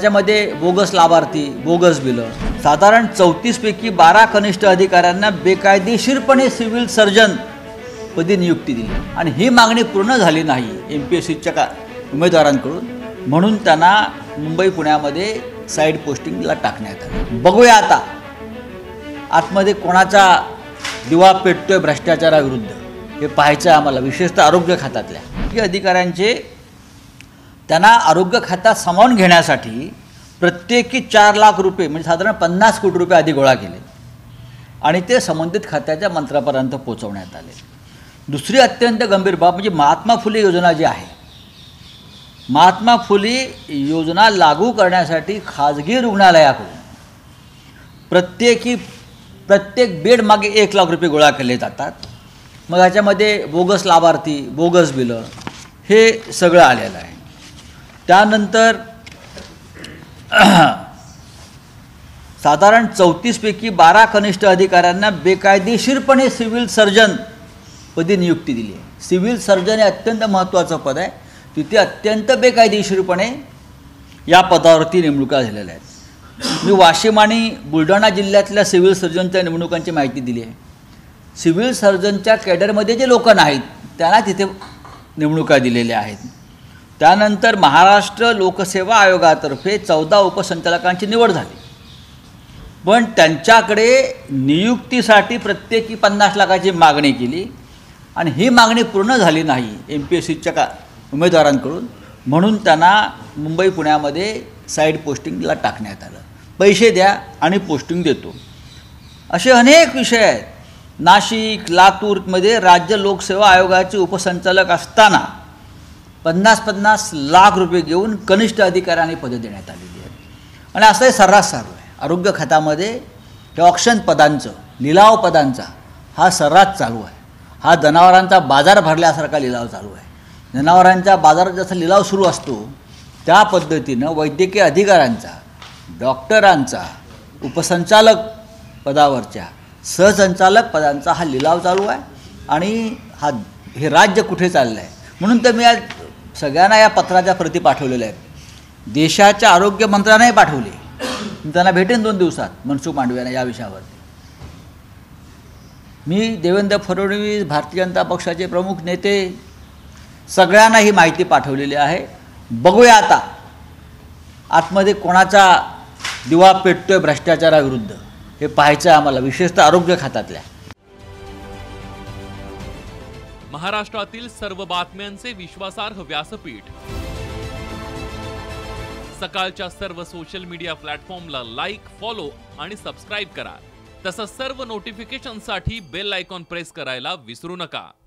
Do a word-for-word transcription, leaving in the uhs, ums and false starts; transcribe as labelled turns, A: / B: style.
A: त्याच्यामध्ये बोगस लाभार्थी, बोगस बिलं, साधारण चौतीस पैकी बारा कनिष्ठ अधिकाऱ्यांना बेकायदेशीरपणे सिव्हिल सर्जन पदी नियुक्ती दिली आणि ही मागणी पूर्ण झाली नाही एम पी एस सीच्या का उमेदवारांकडून, म्हणून त्यांना मुंबई पुण्यामध्ये साईड पोस्टिंगला टाकण्यात आलं. बघूया आता आतमध्ये कोणाचा दिवा पेटतोय भ्रष्टाचाराविरुद्ध हे पाहायचं आहे आम्हाला, विशेषतः आरोग्य खात्यातल्या की अधिकाऱ्यांचे त्यांना आरोग्य खात्यात सामावून घेण्यासाठी प्रत्येकी चार लाख रुपये म्हणजे साधारण पन्नास कोटी रुपये आधी गोळा केले आणि ते संबंधित खात्याच्या मंत्र्यापर्यंत पोहोचवण्यात आले. दुसरी अत्यंत गंभीर बाब म्हणजे महात्मा फुले योजना जी आहे, महात्मा फुले योजना लागू करण्यासाठी खाजगी रुग्णालयाकडून प्रत्येकी प्रत्येक बेड मागे एक लाख रुपये गोळा केले जातात. मग ह्याच्यामध्ये बोगस लाभार्थी, बोगस बिलं हे सगळं आलेलं आहे. त्यानंतर साधारण चौतीस पैकी बारा कनिष्ठ अधिकाऱ्यांना बेकायदेशीरपणे सिव्हिल सर्जन पदी नियुक्ती दिली आहे. सिव्हिल सर्जन हे अत्यंत महत्त्वाचं पद आहे, तिथे अत्यंत बेकायदेशीरपणे या पदावरती नेमणुका झालेल्या आहेत. मी वाशिम आणि बुलढाणा जिल्ह्यातल्या सिव्हिल सर्जनच्या निवडणुकांची माहिती दिली आहे. सिव्हिल सर्जनच्या कॅडरमध्ये जे लोक नाहीत त्यांना तिथे निवडणुका दिलेल्या आहेत. त्यानंतर महाराष्ट्र लोकसेवा आयोगातर्फे चौदा उपसंचालकांची निवड झाली, पण त्यांच्याकडे नियुक्तीसाठी प्रत्येकी पन्नास लाखाची मागणी केली आणि ही मागणी पूर्ण झाली नाही एम पी एस सीच्या का उमेदवारांकडून, म्हणून त्यांना मुंबई पुण्यामध्ये साईड पोस्टिंगला टाकण्यात आलं. पैसे द्या आणि पोस्टिंग देतो, असे अनेक विषय आहेत. नाशिक, लातूरमध्ये राज्य लोकसेवा आयोगाचे उपसंचालक असताना पन्नास पन्नास लाख रुपये घेऊन कनिष्ठ अधिकाऱ्यांनी पदं देण्यात आलेली आहेत आणि असं हे सर्रास चालू आहे. आरोग्य खात्यामध्ये हे ऑप्शन पदांचं, लिलाव पदांचा हा सर्रास चालू आहे. हा जनावरांचा बाजार भरल्यासारखा लिलाव चालू आहे. जनावरांच्या बाजारात जसा लिलाव सुरू असतो त्या पद्धतीनं वैद्यकीय अधिकाऱ्यांचा, डॉक्टरांचा, उपसंचालक पदावरच्या, सहसंचालक पदांचा हा लिलाव चालू आहे आणि हा हे राज्य कुठे चाललं आहे. म्हणून तर मी आज सगळ्यांना या पत्राच्या प्रती पाठवलेल्या आहेत. देशाच्या आरोग्य मंत्र्यांनाही पाठवले, मी त्यांना भेटेन दोन दिवसात मनसुख मांडवियांना या विषयावर. मी देवेंद्र फडणवीस, भारतीय जनता पक्षाचे प्रमुख नेते सगळ्यांना ही माहिती पाठवलेली आहे. बघूया आता आतमध्ये कोणाचा दिवा पेटतोय भ्रष्टाचाराविरुद्ध हे पाहायचं आहे आम्हाला, विशेषतः आरोग्य खात्यातल्या.
B: महाराष्ट्रातील सर्व बातम्यांचे विश्वासार्ह व्यासपीठ, सकाळच्या सर्व सोशल मीडिया प्लॅटफॉर्मला लाईक, फॉलो आणि सबस्क्राईब करा. तसंच सर्व नोटिफिकेशनसाठी बेल आयकॉन प्रेस करायला विसरू नका.